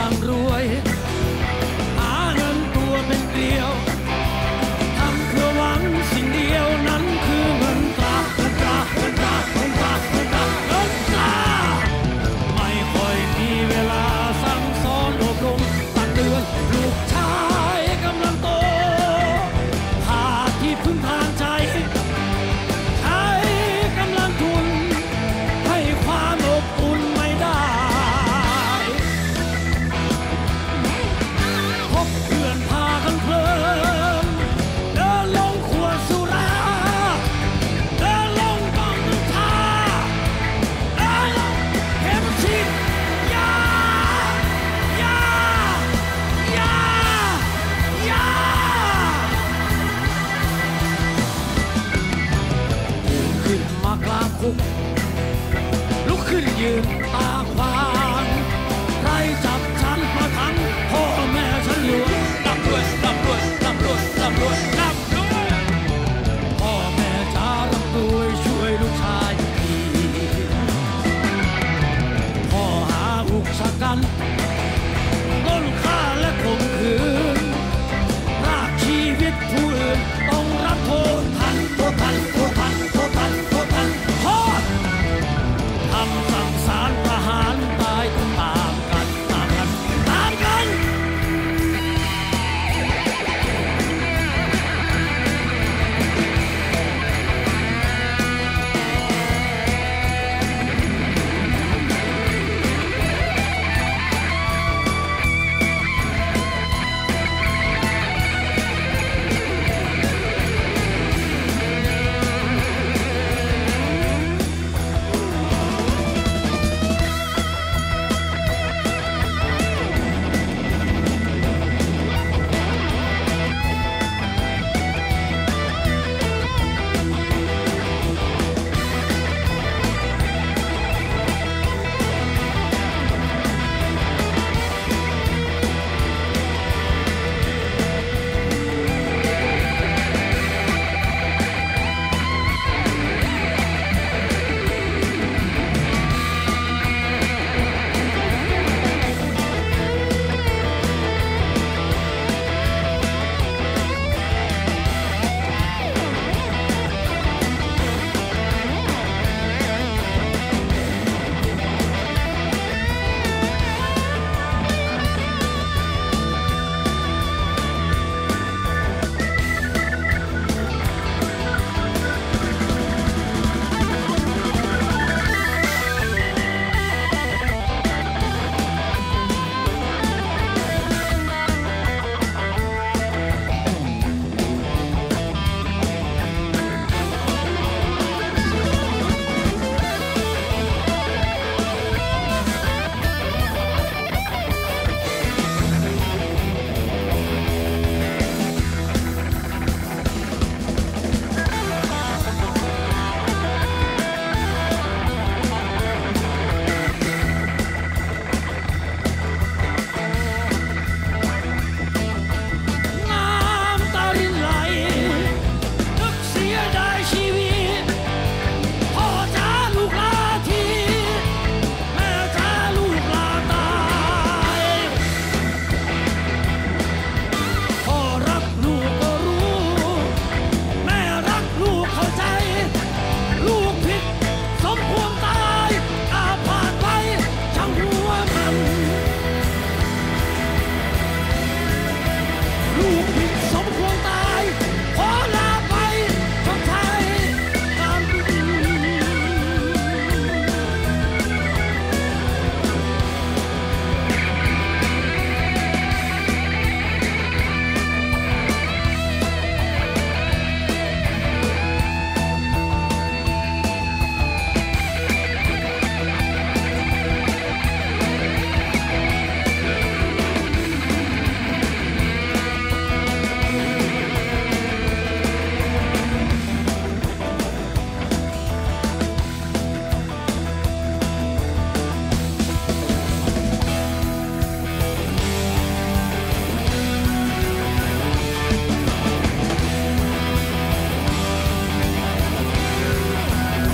างรวยหาเงินตัวเป็นเกลียวทำเพื่อหวังสิ่งเดียวนั้นคือเงินตราเงินตราเงินตราเงินตราเงินตราเงินตราไม่ค่อยมีเวลาสั่งสอนอบรมตักเตือนลูกชายกำลังโตหาที่พึ่งทางใจใช้กำลังทุนให้ความอบอุ่นไม่ได้พบเพื่อนพากันเพลินเดินลงขวดสุราเดินลงกองน้ำชาเดินลงเข็มฉีดยายาขึ้นมากลางคุกลุกขึ้นยืนตาขวางใครจับฉันมาขังพ่อแม่ฉันอยู่ร่ำรวยร่ำรวยร่ำรวยร่ำรวยร่ำรวยพ่อแม่จะร่ำรวยช่วยลูกชายทีพ่อหาอุกชะกันต้นฆ่าและข่มขืนรากชีวิตผู้อื่นต้องรับโทษทันโทษทันโทษทันโทษทันโทษทันโทษทำสั่งสารประหารตายตามกันตามกันตามกัน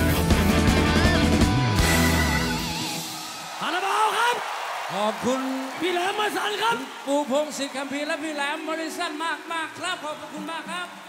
ขอบคุณพี่แหลมมาสันครับปูพงศิษฐ์คัมภีร์และพี่แหลมมอริสันมากครับขอบคุณมากครับ